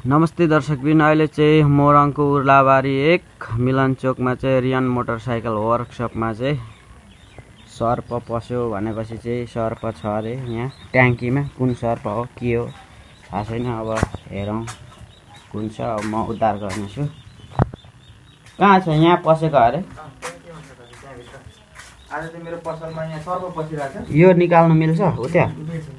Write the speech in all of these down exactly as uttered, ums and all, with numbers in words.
नमस्ते दर्शकबिन, अहिले चाहिँ मोरङको उर्लाबारी एक मिलन चोकमा चाहिँ रियन मोटरसाइकल वर्कसपमा चाहिँ सर्प पस्यो भनेपछि चाहिँ सर्प छ अरे यहाँ ट्याङ्कीमा। कुन सर्प हो के हो थाहा छैन, अब हेरौँ कुन छ। अब म उद्धार गर्नेछु। कहाँ छ? यहाँ पसेको अरे। आज चाहिँ मेरो पसलमा यहाँ सर्प पसिरहेको छ। यो निकाल्नु मिल्छ हो त्यहाँ?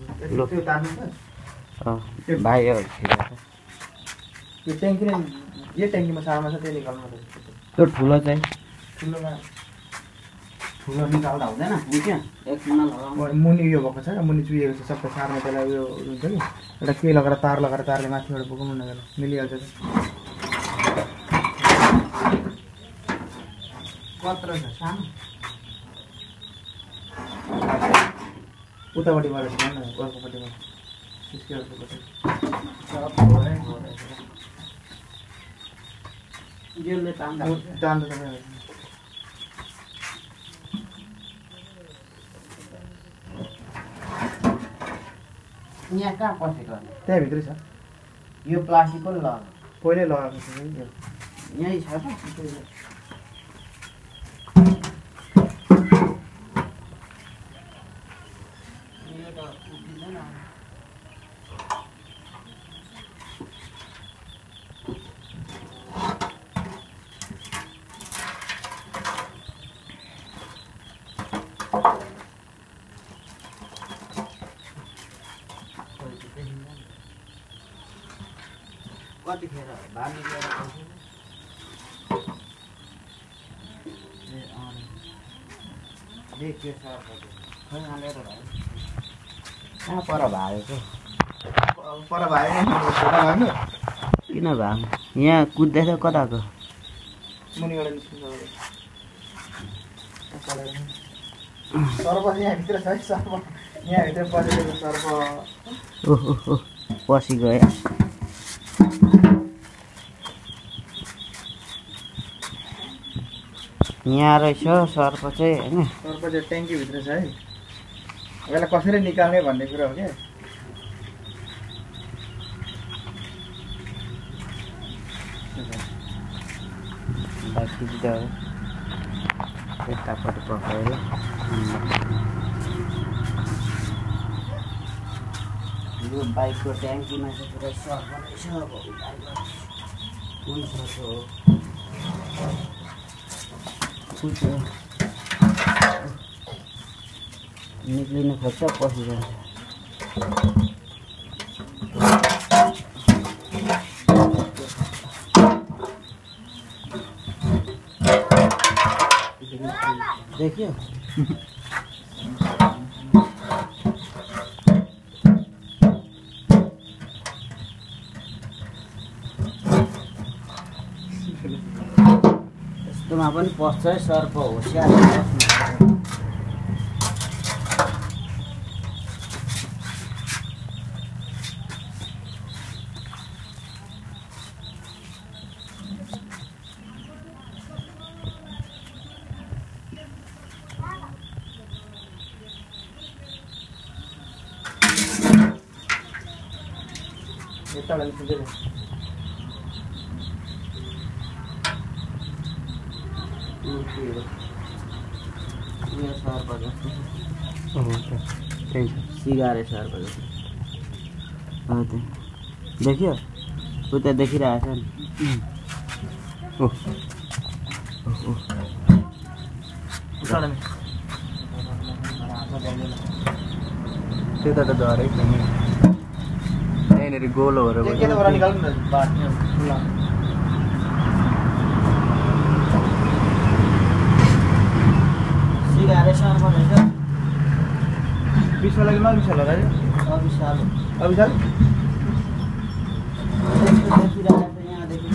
भाइ यो यो ट्याङ्की नै यो ट्याङ्कीमा सानो छ, त्यो निकाल्नु पर्छ। त्यो ठुलो चाहिँ ठुलोमा ठुलो निकाल्दा हुँदैन? बुझ्यो एकछिन लगाउँ। मुनि यो भएको छ, मुनि चुहिएको छ सबै सार्ने। त्यसलाई उयो हुन्छ कि एउटा के लगाएर तार लगाएर तारले माथिबाट बोकाउनु नगर्नु मिलिहाल्छ। कत्रो छ? सानो उतापट्टि गरेर भन न, अर्कोपट्टिबाट त्यसकै अर्कोपट्टि यसले तान्दा तान्दा तपाईँ यहाँ कहाँ पसेको? त्यहाँभित्रै छ। यो प्लास्टिकको ल पहिल्यै लगाएको छ यो यहीँ छ त। कतिखेर बानी लिएर देखियो सर खै हालेर भयो। कहाँ पर भएको? पर भाइ भाग्नु किन भएको? यहाँ कुद्दैछ कताको? मुनिबाट निस्किन्छ। सर्प यहाँभित्र छ है, सर्प यहाँभित्र पसेको सर्प। ओहो पसी गयो। यहाँ रहेछ सर्प चाहिँ होइन। सर्प चाहिँ ट्याङ्कीभित्र छ है। यसलाई कसरी निकाल्ने भन्ने कुरा हो क्या। यतापट्टि पकाएर यो बाइकको ट्याङ्कीमा चाहिँ पुरै सर्प रहेछ। कुन सर्प हो? निक्लिनु खोज्छ, पसिजान्छ। देखियो यस्तोमा पनि पस्छ है सर्प, होसियार। यताबाट निस्किँदैन। यो सर्प जस्तो सिगारे सर्प जस्तो देखियो? उता देखिरहेको छ नि। त्यता त डरै यहाँनिर गोलोहरू निकाल्नु न। सिगारे सर्प रहेछ। बिसको लागि नबिसाल होला है। अविशाल अविशाल देखिरहेको छ यहाँदेखि।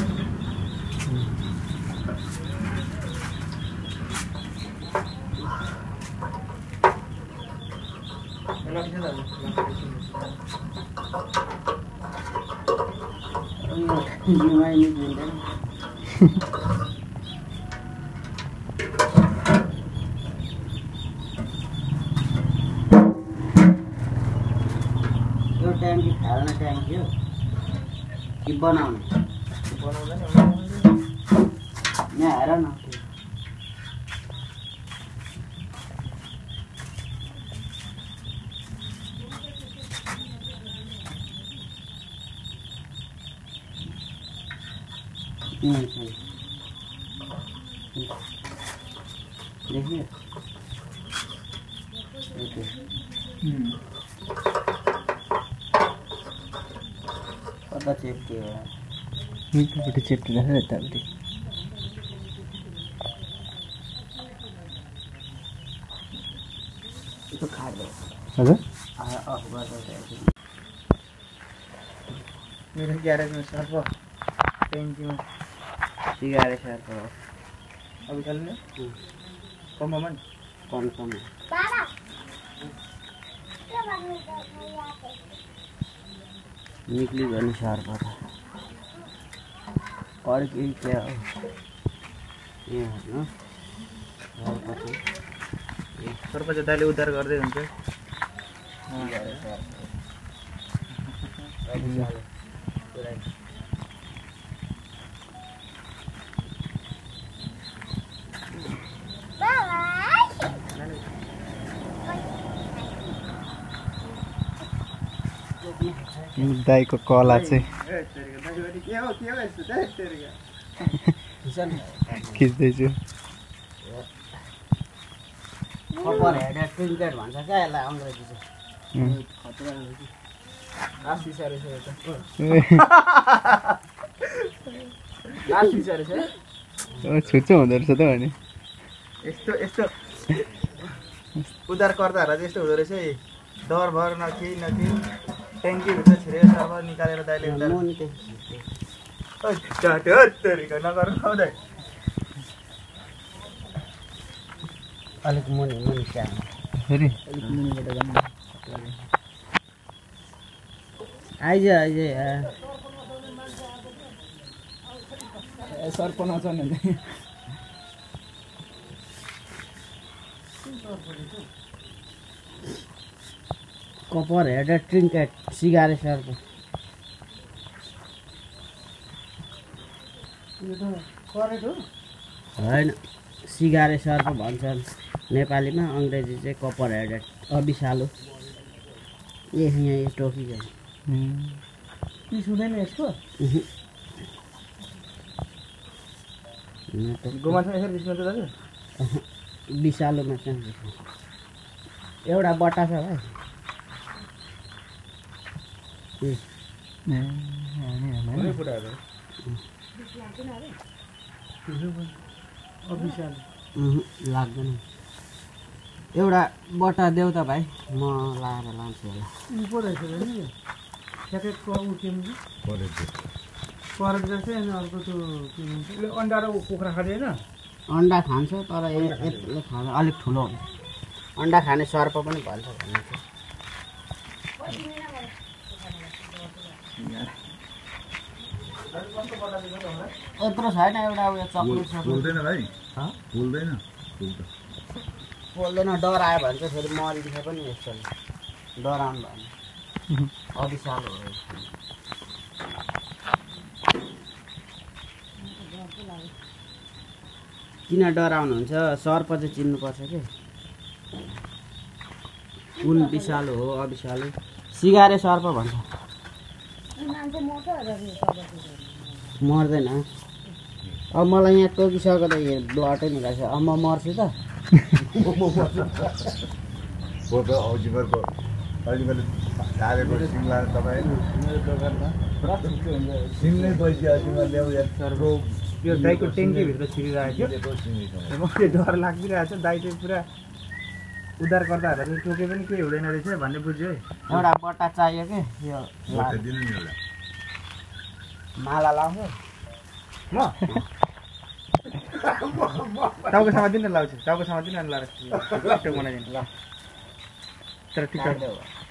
जिउमै निक्लिँदैन। यो ट्याङ्की फाल्ने ट्याङ्की हो। कि बनाउने बनाउँदैन यहाँ हेर न देखिए कता चेप्टी हो यतापट्टि चेप्टी राखेर यतापट्टि यसो खाँदै हजुर अफ गर्दा मेरो ग्यारेजमा सर्फ ट्याङ्कीमा सिगारे सर्फ हो अब चल्ने कम्पमा नि कन्फर्म निक्ली भने सर्फ त अरू केही क्या हो ए हेर्नु सर्फ चाहिँ सर्फ चाहिँ दाइले उद्धार गर्दै हुन्छ सिगारे सर्फ दाइको कला चाहिँ खिच्दैछु कपर हेडेड ट्रिङ्केट भन्छ क्या यसलाई अङ्ग्रेजी चाहिँ खतरा छुच्चो हुँदो रहेछ त भने यस्तो यस्तो उद्धारकर्ताहरूलाई चाहिँ यस्तो हुँदो रहेछ है डर भर न केही न केही ट्याङ्कीभित्र छिरेर सर्फ निकालेर दाइले नगर्नु अलिक मुनि मुनि क्या फेरि अलिक मुनिबाट जानु आइज आइज सर्प नचल्ने कपर हेडेड ट्रिङ्केट सिगारे सर्प होइन सिगारे सर्प भन्छन् नेपालीमा अङ्ग्रेजी चाहिँ कपर हेडेड अबिसालु ए यहाँ यो टोकिन्छ पिस हुँदैन यसको गोमाछा यसरी पिस हुन्छ दाजु विषालुमा चाहिँ एउटा बट्टा छ भाइ लाग्दैन एउटा बट्टा देऊ त भाइ म लाएर लान्छु होला अन्डा र कुखुरा खाँदैन अन्डा खान्छ तर यसले खान्छ अलिक ठुलो हुन्छ अन्डा खाने सर्प पनि भन्छ भन्ने यत्रो छैन एउटा उयो चक्लेट बोल्दैन भाइ बोल्दैन बोल्दैन डरायो भने चाहिँ फेरि मरिन्छ पनि यस्तो डराउनु भयो अभिशाल हो किन डराउनुहुन्छ सर्प चाहिँ चिन्नुपर्छ कि कुन विषालु हो अविषालु सिगारे सर्प भन्छ मर्दैन अब मलाई यहाँ टोकिसक्यो त ब्लडै निकाल्छ अब म मर्छु त यो दाइको ट्याङ्कीभित्र छिरिरहेको थियो मलाई डर लागिरहेको छ दाइ चाहिँ पुरा उद्धारकर्ताहरूलाई चाहिँ टोके पनि केही हुँदैन रहेछ भन्ने बुझ्यो है एउटा बट्टा चाहियो कि यो माला लाउँछु म टाउको समातिन लाउँछु टाउको समातिन लाएर बनाइदिनु ल तर टिकट